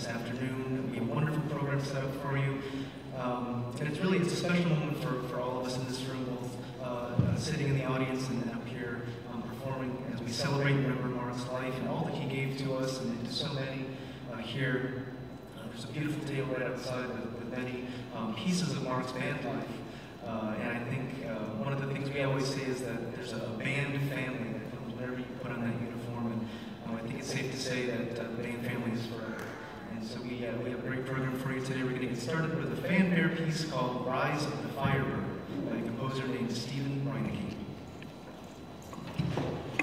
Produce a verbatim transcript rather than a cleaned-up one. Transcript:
this afternoon. We have a wonderful program set up for you. Um, and it's really, it's a special moment for, for all of us in this room, both uh, sitting in the audience and up here um, performing as we celebrate and remember Mark's life and all that he gave to us and to so many uh, here. Uh, there's a beautiful table right outside with, with many um, pieces of Mark's band life. Uh, and I think uh, one of the things we always say is that there's a band family that comes whenever you put on that uniform. And um, I think it's safe to say that uh, the band family is forever. And so we, uh, we have a great program for you today. We're going to get started with a fanfare piece called Rise of the Firebird by a composer named Stephen Reineke.